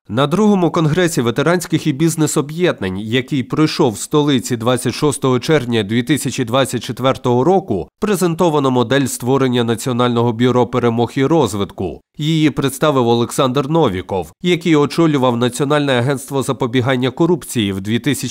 На другому конгресі ветеранських і бізнес-об'єднань, який пройшов в столиці 26 червня 2024 року, презентовано модель створення Національного бюро перемог і розвитку. Її представив Олександр Новіков, який очолював Національне агентство запобігання корупції в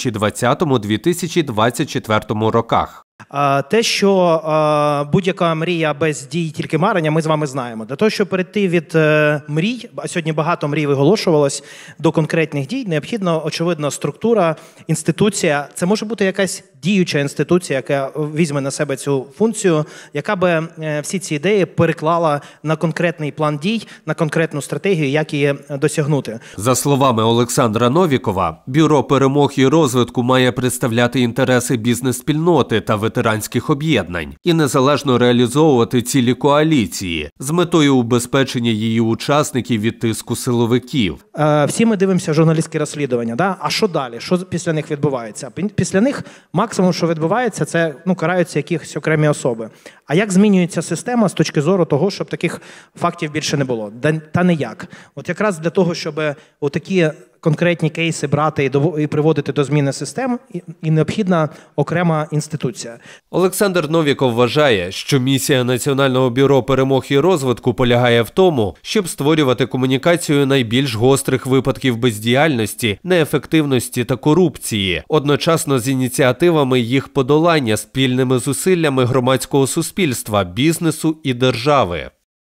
2020-2024 роках. Те, що будь-яка мрія без дій, тільки марення, ми з вами знаємо. Для того, щоб перейти від мрій, а сьогодні багато мрій виголошувалось, до конкретних дій, необхідна, очевидно, структура, інституція. Це може бути якась діюча інституція, яка візьме на себе цю функцію, яка би всі ці ідеї переклала на конкретний план дій, на конкретну стратегію, як її досягнути. За словами Олександра Новікова, Бюро перемог і розвитку має представляти інтереси бізнес-спільноти та ветеранських об'єднань і незалежно реалізовувати цілі коаліції з метою убезпечення її учасників від тиску силовиків. Всі ми дивимося журналістські розслідування, да? А що далі? Що після них відбувається? Після них максимум, що відбувається, це караються якісь окремі особи. А як змінюється система з точки зору того, щоб таких фактів більше не було? Та ніяк. От якраз для того, щоб отакі конкретні кейси брати і приводити до зміни систем, і необхідна окрема інституція. Олександр Новіков вважає, що місія Національного бюро перемог і розвитку полягає в тому, щоб створювати комунікацію найбільш гострих випадків бездіяльності, неефективності та корупції, одночасно з ініціативами їх подолання спільними зусиллями громадського суспільства, бізнесу і держави.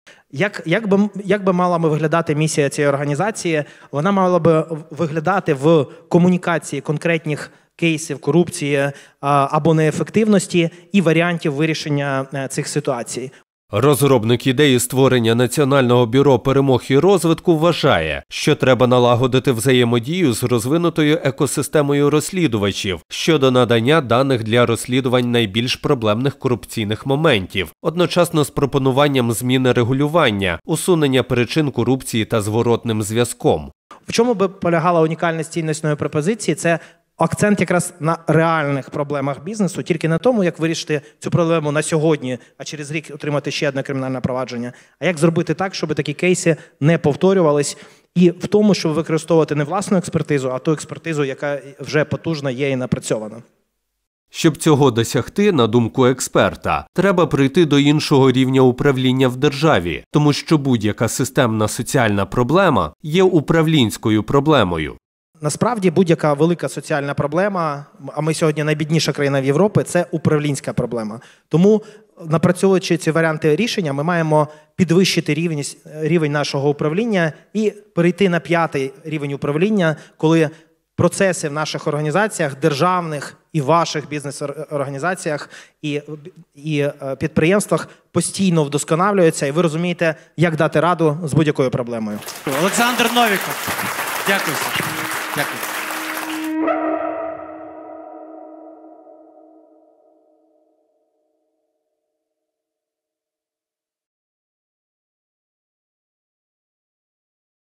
Як би мала виглядати місія цієї організації? Вона мала би виглядати в комунікації конкретних кейсів корупції або неефективності і варіантів вирішення цих ситуацій. Розробник ідеї створення Національного бюро перемог і розвитку вважає, що треба налагодити взаємодію з розвинутою екосистемою розслідувачів щодо надання даних для розслідувань найбільш проблемних корупційних моментів, одночасно з пропонуванням зміни регулювання, усунення причин корупції та зворотним зв'язком. В чому би полягала унікальність цінностної пропозиції? Це акцент якраз на реальних проблемах бізнесу, тільки на тому, як вирішити цю проблему на сьогодні, а через рік отримати ще одне кримінальне провадження, а як зробити так, щоб такі кейси не повторювались, і в тому, щоб використовувати не власну експертизу, а ту експертизу, яка вже потужна є і напрацьована. Щоб цього досягти, на думку експерта, треба прийти до іншого рівня управління в державі, тому що будь-яка системна соціальна проблема є управлінською проблемою. Насправді, будь-яка велика соціальна проблема, а ми сьогодні найбідніша країна в Європі, це управлінська проблема. Тому, напрацьовуючи ці варіанти рішення, ми маємо підвищити рівень нашого управління і перейти на 5-й рівень управління, коли процеси в наших організаціях, державних і ваших бізнес-організаціях і підприємствах постійно вдосконалюються, і ви розумієте, як дати раду з будь-якою проблемою. Олександр Новіков. Дякую. Дякую.